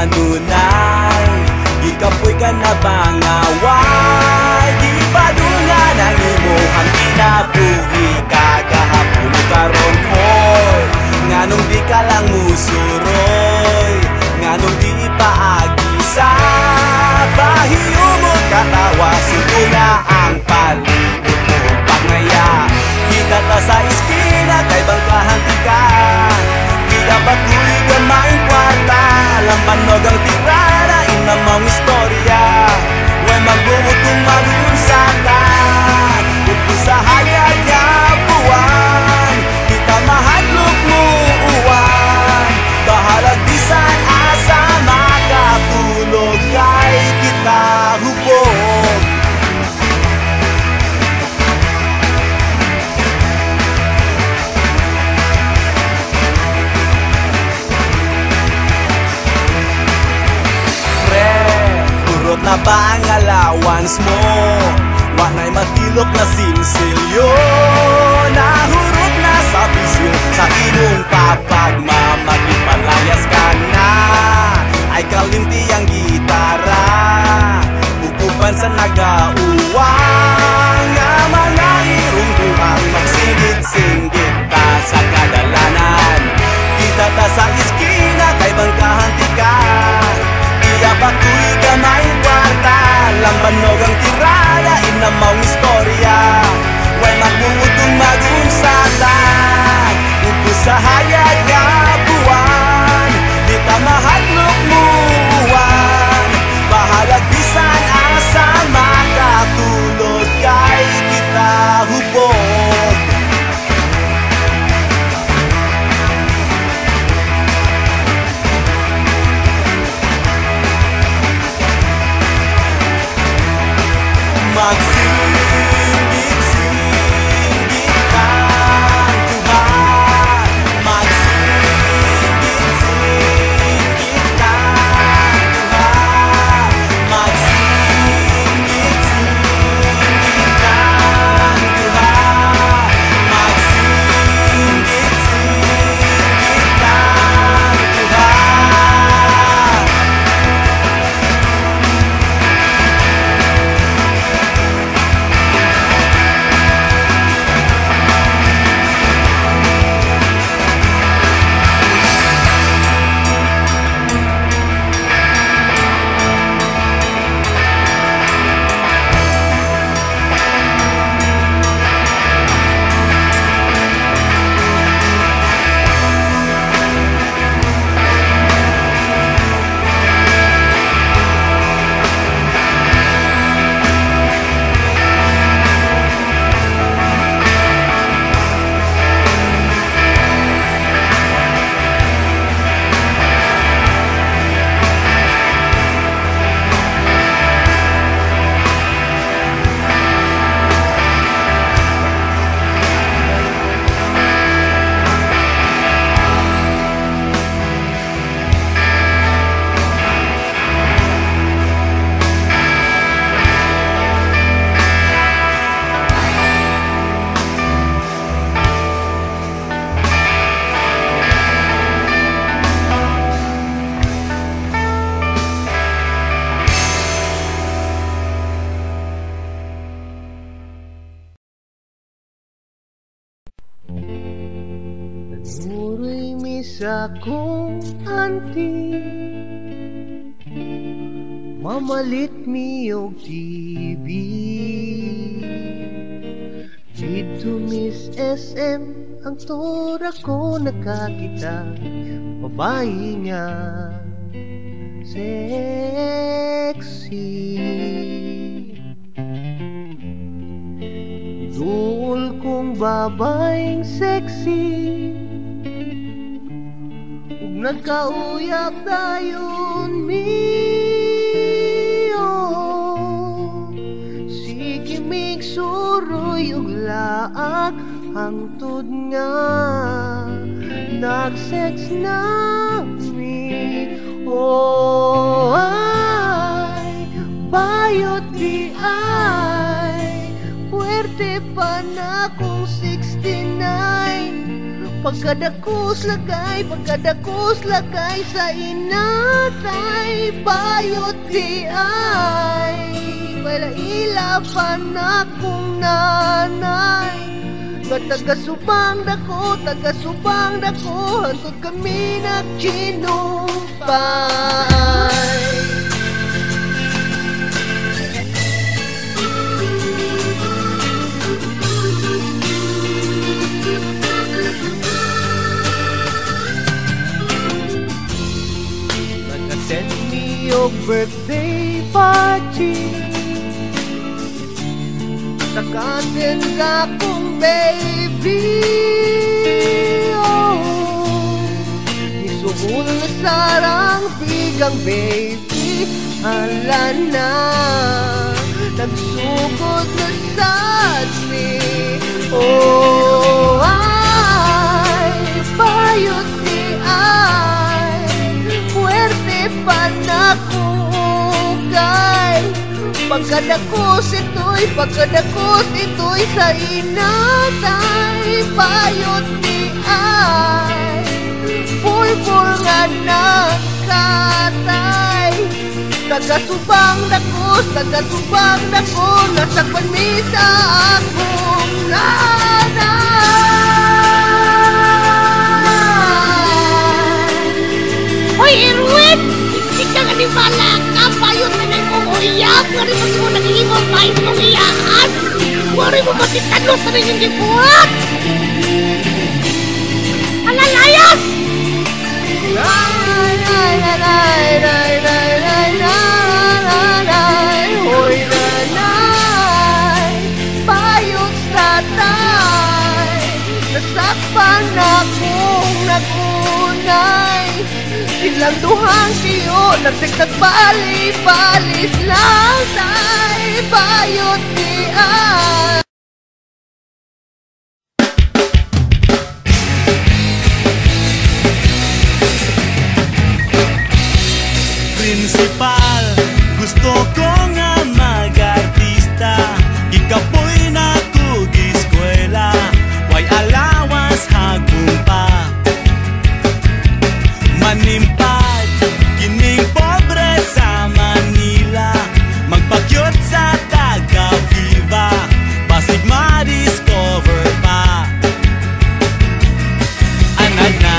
kanunay, gikapoy ka na bangaway. Di padungan ang imuhang kinabuhi, kagahapon karon mo'y nganong di ka lang musuroy, nganong di ipaagi sa bahiyo mo katawa. Sundo na ang palibot mo pangaya, kita ta sa iskina kay bangkahan tika. Kita patuloy gamaing kwarta, lambanog ang tirada, inamang istorya. Way magbumot kung malunsata, sa hayag nga buwan, kita mahadlok mo uwan. Bahalag bisan asa makatulog kay kita hubog. Pre, kurot na ba ang allowance mo? Wanay matilok na sinsilyo, nahurot na sa bisyo. Sa imong papagmamagipalayas ka na, ay kalimti ang gitara, upupan sa nagauwang. Nga mga irungguhang magsinggit-singgit ta sa kadalanan. Kita ta sa iskina kay bangkahan tika, iya patuloy gamay kwarta, lambanog ang tirada, inamaw istorya. Way magbumutong magunsala, ubos sa hayag nga buwan, di ta mahadlok mo uwan. Bahalag bisan asa makatulog kay kita hubog. Magsinggit-singgit kang Tuhan, magsinggit-singgit kang Tuhan, magsinggit-singgit kang Tuhan, magsinggit-singgit kang Tuhan. Nuroy misa kong anti, mamalit mi og TV. Dito Miss SM, ang tora ko nakakita, babae nga sexy. Idol kong babaeng sexy, ug nagkauyab dayon miyo. Sige migsuroy ug laag hangtod nga nag-sex na mi. Oh ay bayot di ay puwerte pa na kung 69. Pagkadakos lagay sa inatay bayot di ay wala ilapan akong nanay. Tagasubang dako hantod kami nagkinumpay. Nag-attend me yung birthday party, nakatin ka kong baby, oh. Isuhul na sarang bigang baby, hala na, nagsugod na sadli, oh, ay, bayot ni ay, puwerte pa na kugay. Pagkadakos ito'y sa inatay bayot ni ay pulpul nga nakatay. Tagasubang dako nasakpan mi sa akong nanay. Hoy, Erwin! Hindi ka nga ni bala ka, bayot na nang umuiyak. Wari mo mo nag-iibang bayot mong iyaan. Wari mo matitalo sa rin yung gibuhat. Alalayas! Hoy nanay, bayot sa tay, nasakpan akong nagunay. Silang duhang siyo, nagbali-balis lang tay, bayot ni ay. Principal, gusto ko nga mag-artista, ikapoy na tug-eskwela, way allowance hagong pa. Manimpad, kining pobre sa Manila, magpakyot sa taga-Viva, basig ma-discover pa. Anad na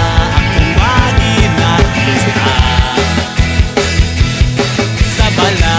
akong maging artista, sa bala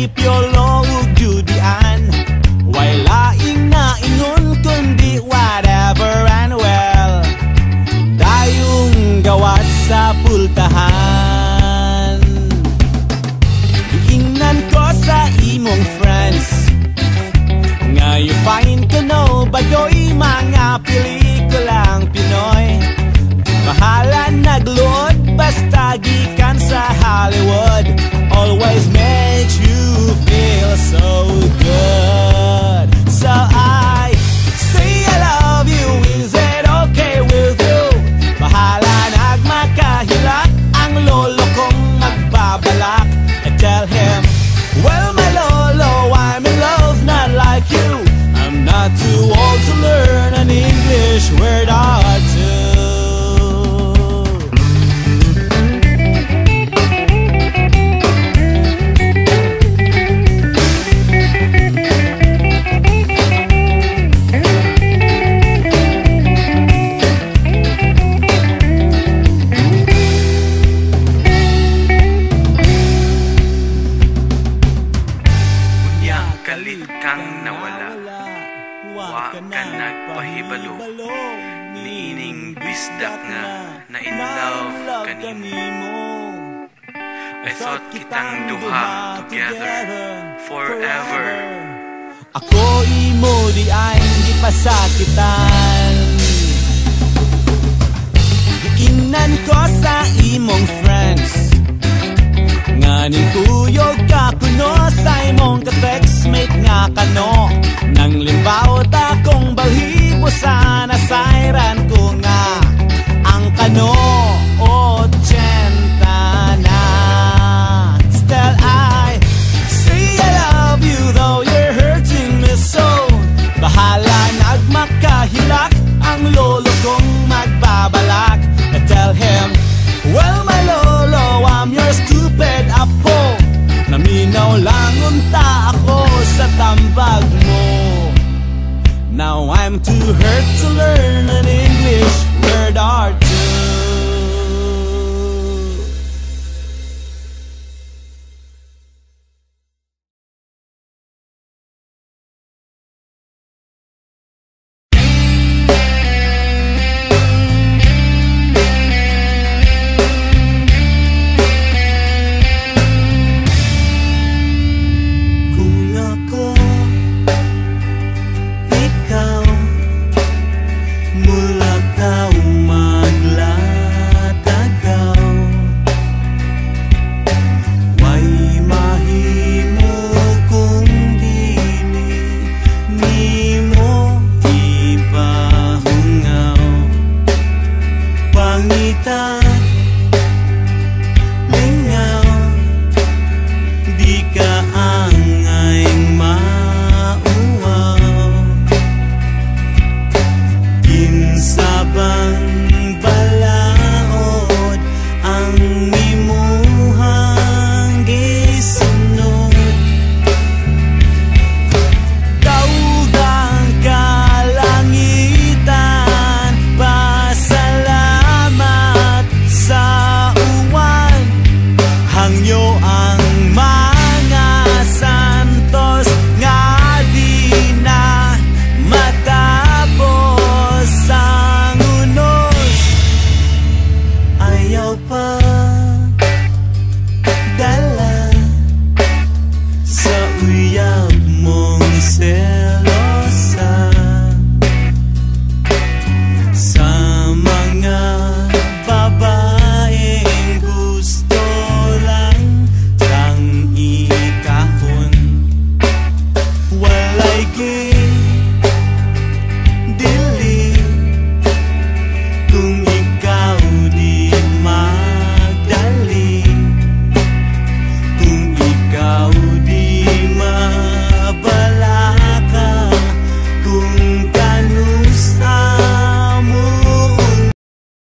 prinsipyo lo judian. Way laing na ingon kundi whatever and well. Dayong gawas sa pultahan. Giingnan ko sa imong friends nga you find ko no bayoy mga pelikulang Pinoy. Bahala nagluod basta gikan sa Hollywood. Always makes you feel so good. So I say I love you, is it okay with you? Bahala nagmakahilak ang lolo kong magbabalak. I tell him, well my lolo, I'm in love not like you. I'm not too old to learn an English word or two. Kalit kang nawala, wa ka nagpahibalo, niining bisdak nga na in love kanimo. I thought kitang duha together forever. Ako imo di ay hindi pasakitan. Giingnan ko sa imong friends nga ning tuyog ka kuno sa imong ka-textmate nga kano. Nang limbaw ta kong balhibo sa nasayran ko nga ang kano 80 na. Still I say I love you though you're hurting me so. Bahala nagmakahilak ang lolo kong magbabalak. I tell him, well my lolo, I'm your stupid apo. Naminaw lang unta ako sa tambag mo. Now I'm too hurt to learn an English word or two. Kita